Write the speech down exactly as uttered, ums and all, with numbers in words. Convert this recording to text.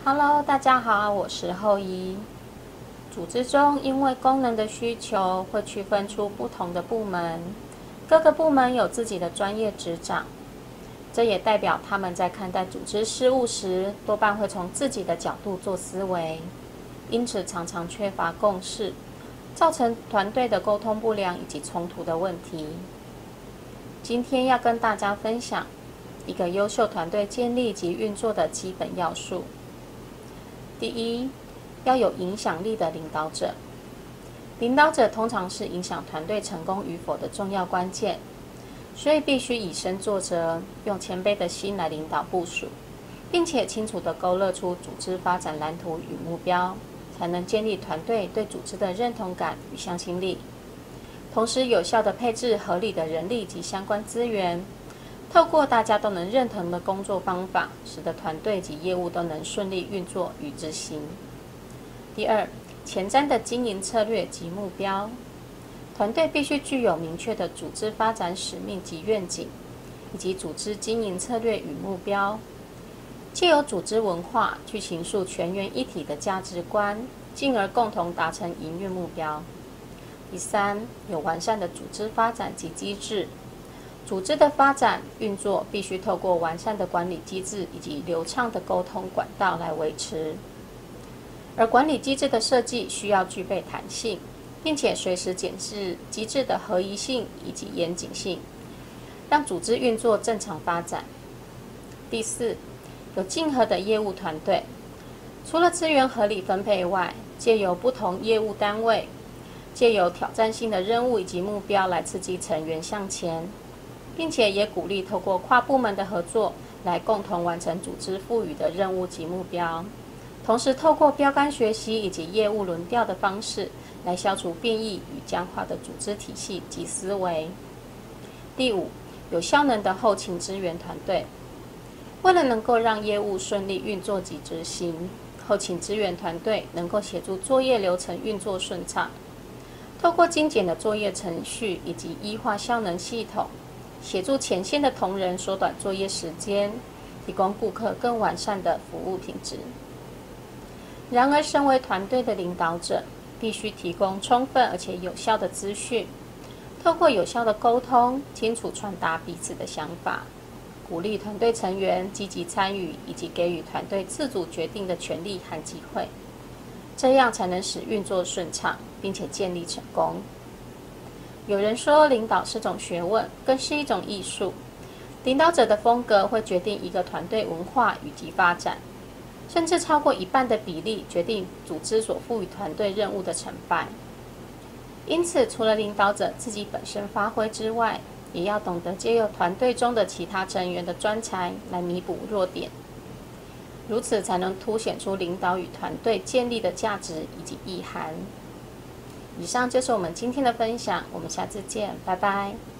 Hello，大家好，我是后一。组织中因为功能的需求，会区分出不同的部门，各个部门有自己的专业职掌，这也代表他们在看待组织事务时，多半会从自己的角度做思维，因此常常缺乏共识，造成团队的沟通不良以及冲突的问题。今天要跟大家分享一个优秀团队建立及运作的基本要素。第一，要有影响力的领导者。领导者通常是影响团队成功与否的重要关键，所以必须以身作则，用谦卑的心来领导部属，并且清楚地勾勒出组织发展蓝图与目标，才能建立团队对组织的认同感与向心力。同时，有效地配置合理的人力及相关资源，透过大家都能认同的工作方法，使得团队及业务都能顺利运作与执行。第二，前瞻的经营策略及目标。团队必须具有明确的组织发展使命及愿景，以及组织经营策略与目标，藉由组织文化去形塑全员一体的价值观，进而共同达成营运目标。第三，有完善的组织发展及机制。组织的发展运作必须透过完善的管理机制以及流畅的沟通管道来维持，而管理机制的设计需要具备弹性，并且随时检视机制的合宜性以及严谨性，让组织运作正常发展。第四，有竞合的业务团队。除了资源合理分配外，借由不同业务单位，借由挑战性的任务以及目标来刺激成员向前，并且也鼓励透过跨部门的合作来共同完成组织赋予的任务及目标，同时透过标杆学习以及业务轮调的方式来消除变异与僵化的组织体系及思维。第五，有效能的后勤支援团队。为了能够让业务顺利运作及执行，后勤支援团队能够协助作业流程运作顺畅，透过精简的作业程序以及依化效能系统，协助前线的同仁缩短作业时间，提供顾客更完善的服务品质。然而，身为团队的领导者，必须提供充分而且有效的资讯，透过有效的沟通，清楚传达彼此的想法，鼓励团队成员积极参与，以及给予团队自主决定的权利和机会，这样才能使运作顺畅，并且建立成功。有人说，领导是种学问，更是一种艺术。领导者的风格会决定一个团队文化以及发展，甚至超过一半的比例决定组织所赋予团队任务的成败。因此，除了领导者自己本身发挥之外，也要懂得借由团队中的其他成员的专才来弥补弱点，如此才能凸显出领导与团队建立的价值以及意涵。以上就是我们今天的分享，我们下次见，拜拜。